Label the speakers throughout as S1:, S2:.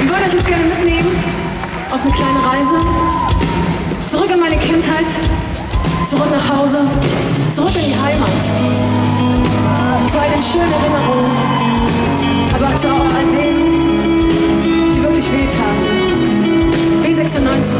S1: würde euch jetzt gerne mitnehmen auf eine kleine Reise. Zurück in meine Kindheit, zurück nach Hause, zurück in die Heimat. Zu all den schönen Erinnerungen, aber zu auch all denen, die wirklich wehtaten. B96.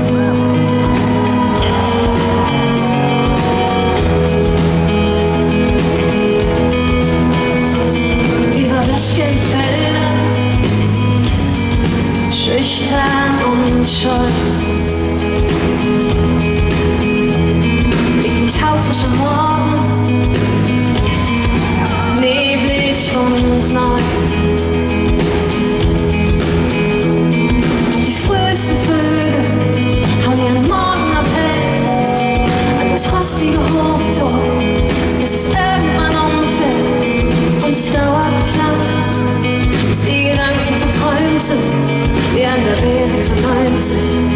S2: Schüchtern und scheu liegt taufrischer Morgen, neblig und neu. Und die frühesten Vögel hauen ihren Morgenappell an das rostige Hoftor, bis es irgendwann umfällt. Und es dauert nicht lang, bis die Gedanken verträumt sind, wie an der B96.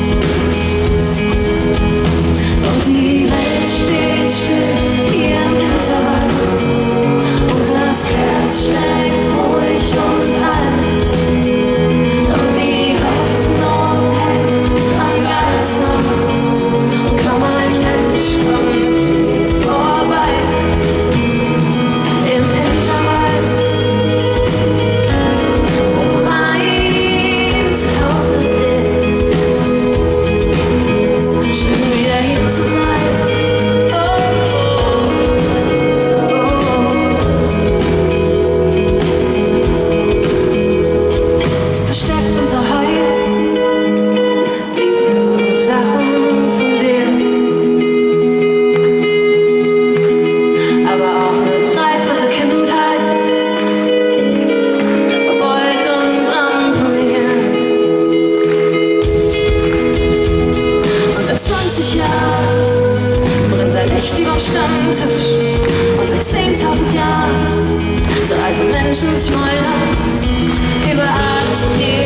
S2: Und die Welt steht still hier im Hinterwald und das Herz schlägt ruhig und halt. Und die Hoffnung hält am ganz nah und kaum ein Mensch kommt hier vorbei. Im Hinterwald, wo mein Zuhause ist. Schön wieder hier zu sein. Versteckt unter Heu liegen Sachen von dir, aber auch eine dreiviertel Kindheit, verbeult und ramponiert. Und seit 20 Jahren brennt ein Licht überm Stammtisch. Und seit 10.000 Jahren zerreißen Menschen sich Mäuler über alles und jedes.